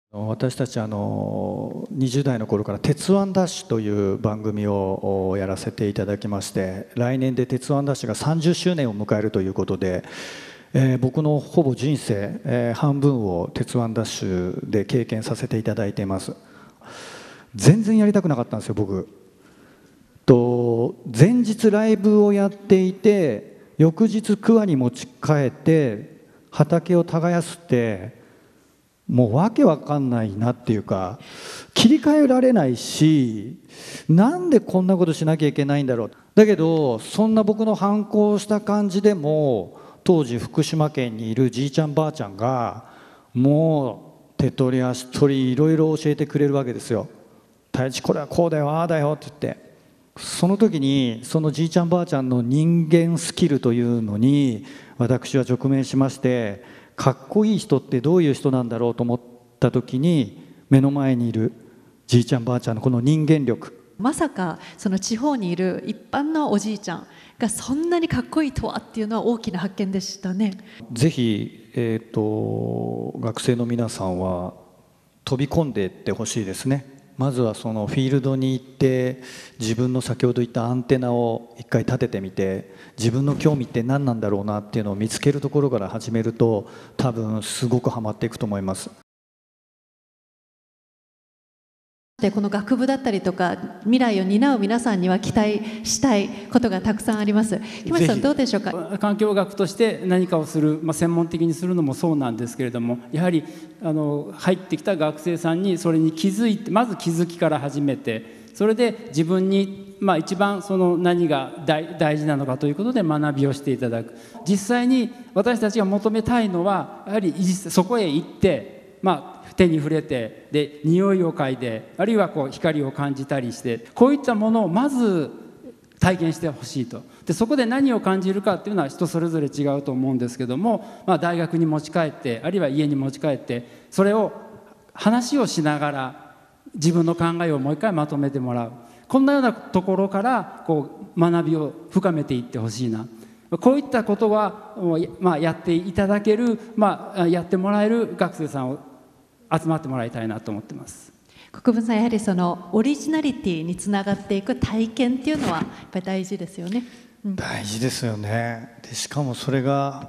私たち20代の頃から鉄腕ダッシュという番組をやらせていただきまして、来年で鉄腕ダッシュが30周年を迎えるということで、僕のほぼ人生、半分を鉄腕ダッシュで経験させていただいています。全然やりたくなかったんですよ、僕。前日ライブをやっていて、翌日桑に持ち帰って畑を耕すって、もうわけわかんないなっていうか、切り替えられないし、なんでこんなことしなきゃいけないんだろう。だけどそんな僕の反抗した感じでも、当時福島県にいるじいちゃんばあちゃんがもう手取り足取りいろいろ教えてくれるわけですよ。太一これはこうだよああだよって言って、その時にそのじいちゃんばあちゃんの人間スキルというのに私は直面しまして、かっこいい人ってどういう人なんだろうと思った時に、目の前にいるじいちゃんばあちゃんのこの人間力、 まさかその地方にいる一般のおじいちゃんがそんなにかっこいいとはっていうのは大きな発見でしたね。 ぜひ、学生の皆さんは飛び込んでいってほしいですね。まずはそのフィールドに行って、自分の先ほど言ったアンテナを一回立ててみて、自分の興味って何なんだろうなっていうのを見つけるところから始めると、多分すごくハマっていくと思います。 でこの学部だったりとか未来を担う皆さんには期待したいことがたくさんあります。木町さんどうでしょうか。 環境学として何かをする、専門的にするのもそうなんですけれども、やはり入ってきた学生さんにそれに気づいて、まず気づきから始めて、それで自分に一番その何が大事なのかということで学びをしていただく。実際に私たちが求めたいのは、やはりそこへ行って、手に触れて、で匂いを嗅いで、あるいは光を感じたりして、こういったものをまず体験してほしいと。でそこで何を感じるかっていうのは人それぞれ違うと思うんですけども、大学に持ち帰って、あるいは家に持ち帰って、それを話をしながら自分の考えをもう一回まとめてもらう。こんなようなところから学びを深めていってほしいな。こういったことはやっていただける、やってもらえる学生さんを集まってもらいたいなと思ってます。 国分さん、やはりそのオリジナリティにつながっていく体験っていうのはやっぱり大事ですよね。 大事ですよね。でしかもそれが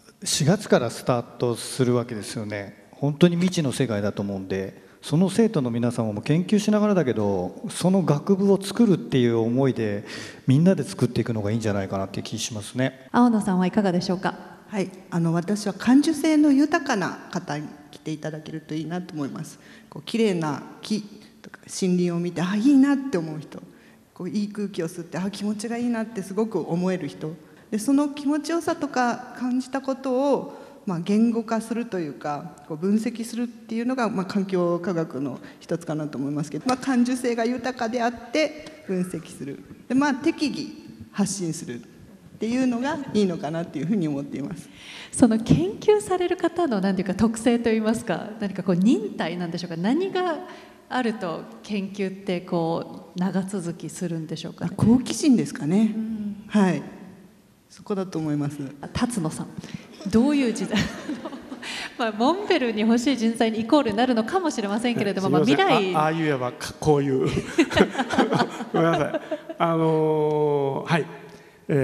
4月からスタートするわけですよね。本当に未知の世界だと思うんで、その生徒の皆様も研究しながらだけど、その学部を作るっていう思いでみんなで作っていくのがいいんじゃないかなっていう気しますね。 青野さんはいかがでしょうか。 はい、私は感受性の豊かな方に来ていただけるといいなと思います。綺麗な木とか森林を見ていいなって思う人、いい空気を吸って気持ちがいいなってすごく思える人で、その気持ちよさとか感じたことを言語化するというか分析するっていうのが環境科学の一つかなと思いますけど、感受性が豊かであって分析するで、適宜発信するっていうのがいいのかなっていうふうに思っています。 その研究される方の何ていうか特性といいますか、何か忍耐なんでしょうか。何があると研究って長続きするんでしょうかね。 好奇心ですかね。はい、そこだと思います。 辰野さん、どういう時代モンベルに欲しい人材にイコールになるのかもしれませんけれども、未来ああ言えばこういうごめんなさい。はい、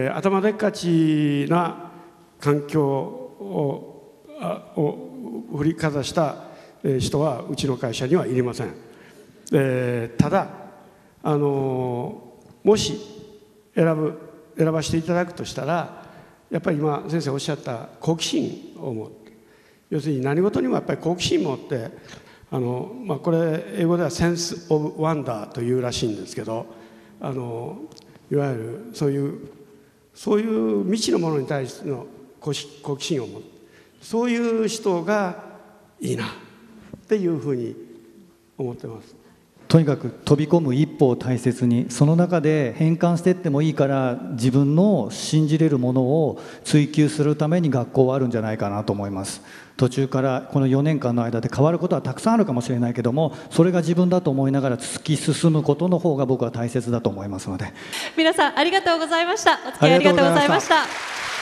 頭でっかちな環境を振りかざした人はうちの会社にはいりません。ただもし選ばせていただくとしたら、やっぱり今先生おっしゃった好奇心を持って、要するに何事にもやっぱり好奇心を持って、これ英語ではセンス・オブ・ワンダーというらしいんですけど、いわゆるそういう未知のものに対しての好奇心を持って、そういう人がいいなっていうふうに思ってます。 とにかく飛び込む一歩を大切に、その中で変換していってもいいから、自分の信じれるものを追求するために学校はあるんじゃないかなと思います。途中からこの4年間の間で変わることはたくさんあるかもしれないけども、それが自分だと思いながら突き進むことの方が僕は大切だと思いますので。 皆さんありがとうございました。お付き合いありがとうございました。